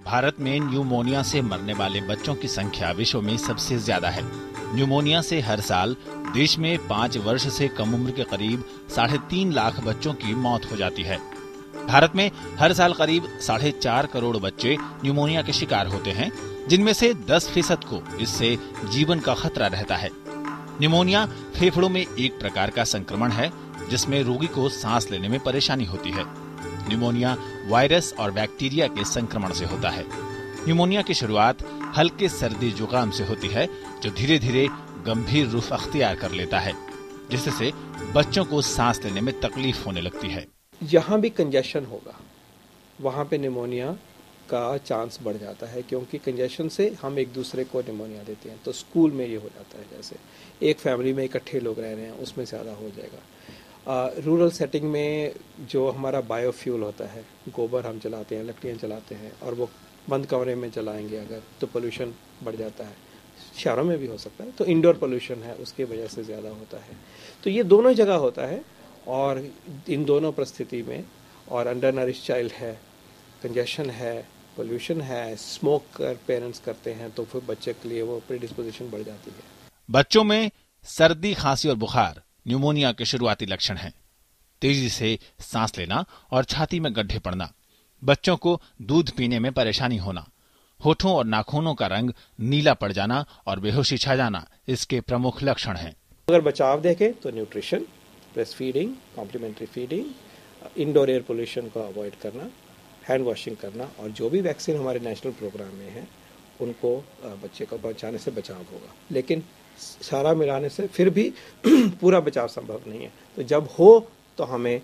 भारत में न्यूमोनिया से मरने वाले बच्चों की संख्या विश्व में सबसे ज्यादा है। न्यूमोनिया से हर साल देश में 5 वर्ष से कम उम्र के करीब 3.5 लाख बच्चों की मौत हो जाती है। भारत में हर साल करीब 4.5 करोड़ बच्चे न्यूमोनिया के शिकार होते हैं, जिनमें से 10% को इससे जीवन का खतरा रहता है। न्यूमोनिया फेफड़ों में एक प्रकार का संक्रमण है जिसमें रोगी को सांस लेने में परेशानी होती है। न्यूमोनिया वायरस और बैक्टीरिया के संक्रमण से होता है। न्यूमोनिया की शुरुआत हल्के सर्दी जुकाम से होती है, जो धीरे धीरे गंभीर रूप अख्तियार कर लेता है, जिससे बच्चों को सांस लेने में तकलीफ होने लगती है। जहाँ भी कंजेशन होगा वहाँ पे निमोनिया का चांस बढ़ जाता है, क्योंकि कंजेशन से हम एक दूसरे को निमोनिया देते हैं। तो स्कूल में ये हो जाता है, जैसे एक फैमिली में इकट्ठे लोग रह रहे हैं उसमें ज़्यादा हो जाएगा। रूरल सेटिंग में जो हमारा बायोफ्यूल होता है, गोबर हम जलाते हैं, लकड़ियाँ जलाते हैं, और वो बंद कमरे में जलाएंगे अगर, तो पोल्यूशन बढ़ जाता है। शहरों में भी हो सकता है, तो इंडोर पोल्यूशन है उसकी वजह से ज़्यादा होता है। तो ये दोनों जगह होता है, और इन दोनों परिस्थिति में, और अंडर नरिश चाइल्ड है, कंजेशन है, पोल्यूशन है, स्मोक कर पेरेंट्स करते हैं, तो फिर बच्चे के लिए वो प्रीडिस्पोजिशन बढ़ जाती है। बच्चों में सर्दी, खांसी और बुखार न्यूमोनिया के शुरुआती लक्षण हैं। तेजी से सांस लेना और छाती में गड्ढे पड़ना, बच्चों को दूध पीने में परेशानी होना, होठों और नाखूनों का रंग नीला पड़ जाना और बेहोशी छा जाना इसके प्रमुख लक्षण हैं। अगर बचाव देखें तो nutrition, breast feeding, complementary feeding, indoor air pollution को अवॉइड करना, हैंड वॉशिंग करना, और जो भी वैक्सीन हमारे नेशनल प्रोग्राम में है उनको बच्चे को बचाने से बचाव होगा। लेकिन सारा मिलाने से फिर भी पूरा बचाव संभव नहीं है। तो जब हो तो हमें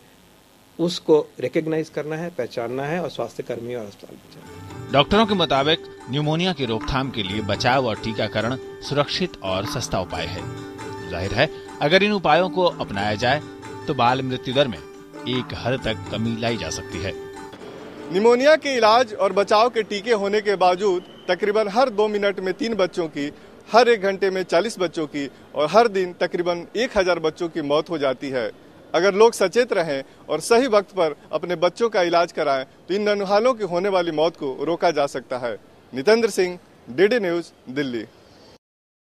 उसको रिकग्नाइज करना है, पहचानना है, और स्वास्थ्य कर्मी और अस्पताल बचाना है। डॉक्टरों के मुताबिक न्यूमोनिया की रोकथाम के लिए बचाव और टीकाकरण सुरक्षित और सस्ता उपाय है। जाहिर है, अगर इन उपायों को अपनाया जाए तो बाल मृत्यु दर में एक हद तक कमी लाई जा सकती है। निमोनिया के इलाज और बचाव के टीके होने के बावजूद तकरीबन हर 2 मिनट में 3 बच्चों की, हर 1 घंटे में 40 बच्चों की और हर दिन तकरीबन 1000 बच्चों की मौत हो जाती है। अगर लोग सचेत रहें और सही वक्त पर अपने बच्चों का इलाज कराएं तो इन नन्हालों की होने वाली मौत को रोका जा सकता है। Nitendra Singh, DD news, Delhi.